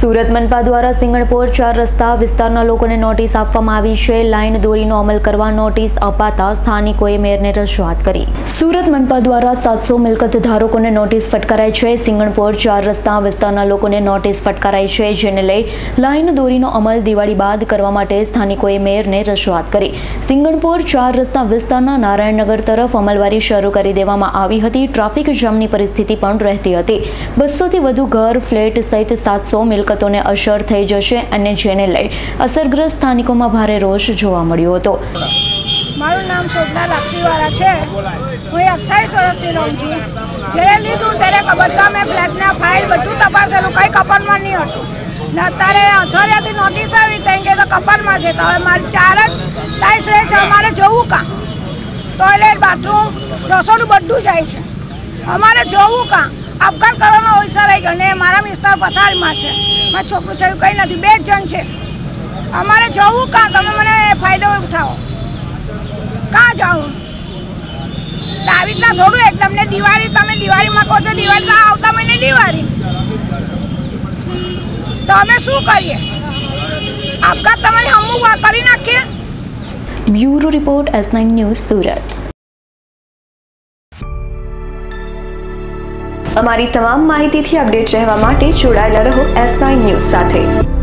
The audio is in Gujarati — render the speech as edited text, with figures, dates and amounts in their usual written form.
સુરત મનપા દ્વારા સિંગણપોર 4 રસ્તા વિસ્તારના લોકોને નોટિસ આપવામાં આવી છે। લાઇન દોરીનો અમલ કરવા નોટિસ અપાતા સ્થાનિકોએ મેયરને રજૂઆત કરી। સુરત મનપા દ્વારા 700 મિલકત ધારકોને નોટિસ ફટકારાઈ છે। સિંગણપોર 4 રસ્તા વિસ્તારના લોકોને નોટિસ ફટકારાઈ છે, જેને લઈ લાઇન દોરીનો અમલ દિવાળી બાદ કરવા માટે સ્થાનિકોએ મેયરને રજૂઆત કરી। સિંગણપોર 4 રસ્તા વિસ્તારના નારાયણનગર તરફ અમલવારી શરૂ કરી દેવામાં આવી હતી। ટ્રાફિક જામની પરિસ્થિતિ પણ રહેતી હતી। 200 થી વધુ ઘર, ફ્લેટ સહિત 700 મિલકતોને અસર થઈ જશે અને જેને લઈ અસરગ્રસ્ત સ્થાનિકોમાં ભારે રોષ જોવા મળ્યો હતો। મારું નામ શોભના લાક્ષીવાળા છે। હું 28 વર્ષથી રહું છું। જ્યારે લીધું ત્યારે બધા મેં ફ્લેટના ફાઇલ બધું તપાસેલું, કંઈ કપાનમાં નહીં હતું ને અત્યારે અઠવાડિયાથી નોટિસ આવી ત્યાં કે તો કપાનમાં છે। તો હવે મારી 4 જ ટાઈસ રહે છે। અમારે જવું કાં? ટોયલેટ, બાથરૂમ, રસોડું બધું જાય છે। અમારે જવું કાં? આપઘાત કરવાનો હોઈસર રહી ગયો ને મારા વિસ્તાર પથારીમાં છે। મારા છોકરું છે કંઈ નથી, 2 જણ છે। અમારે જવું કાં? તમે મને ફાયદો ઉઠાવો, કાં જાઉં? આવી રીતના થોડું એકદમ ને દિવાળી તમે દિવાળીમાં કહો છો, દિવાળી આવતા મહિને દિવાળી, તો અમે શું કરીએ? આપઘાત તમે હમું કરી નાખીએ। Bureau report S9 news Surat. અમારી તમામ માહિતીથી અપડેટ રહેવા માટે જોડાયેલા રહો S9 ન્યૂઝ સાથે।